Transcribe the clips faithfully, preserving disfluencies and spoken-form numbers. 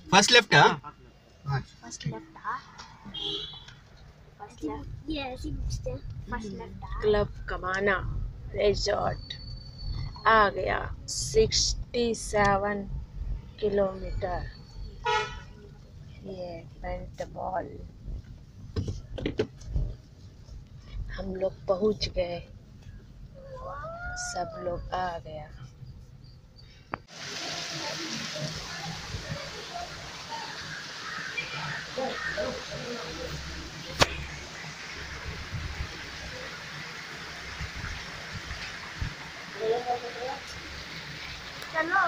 First left है first left आ first left ये ऐसी पूछते हैं फर्स्ट लेफ्ट आ क्लब कबाना रिजॉर्ट आ गया सड़सठ किलोमीटर। ये पेंट बॉल हम लोग पहुंच गए, सब लोग आ गया। चलो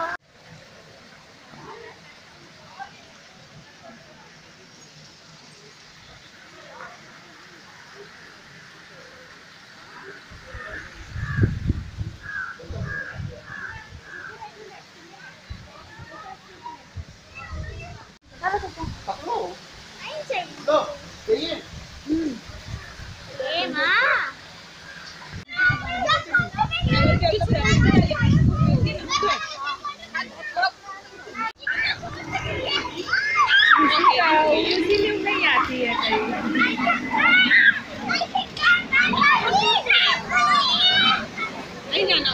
नहीं आती है नहीं जाना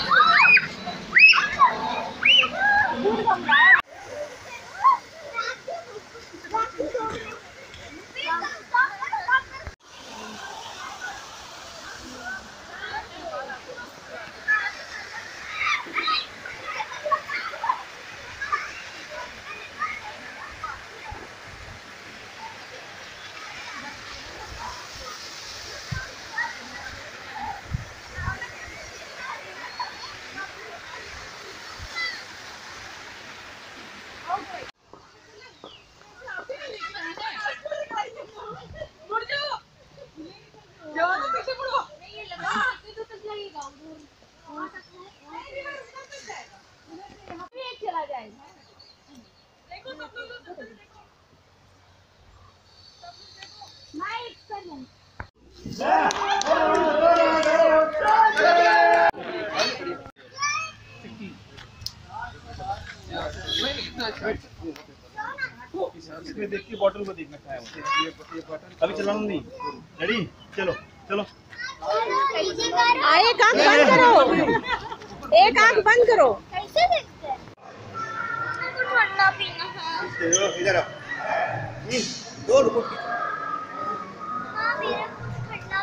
इसमें देख के बॉटल को देखना क्या है अभी चलाना नहीं। रेडी चलो चलो। एक आंख बंद करो, एक आंख बंद करो। कैसे देखते हैं? ठंडा पीना है। इधर आओ। दो रुको। हाँ मेरे को ठंडा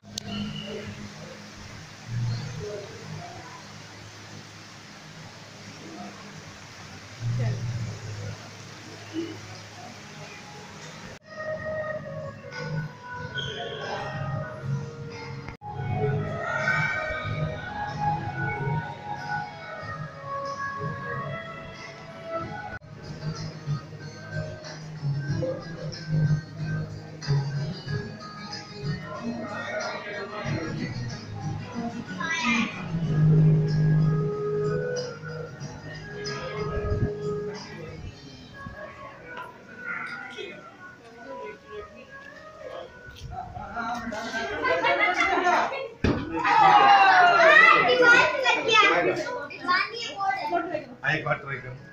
एक बार ट्राई कर।